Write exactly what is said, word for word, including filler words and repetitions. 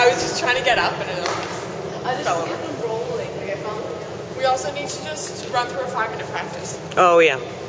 I was just trying to get up and it I just fell over. kept on rolling. Like I found. We also need to just run through a five minute practice. Oh, yeah.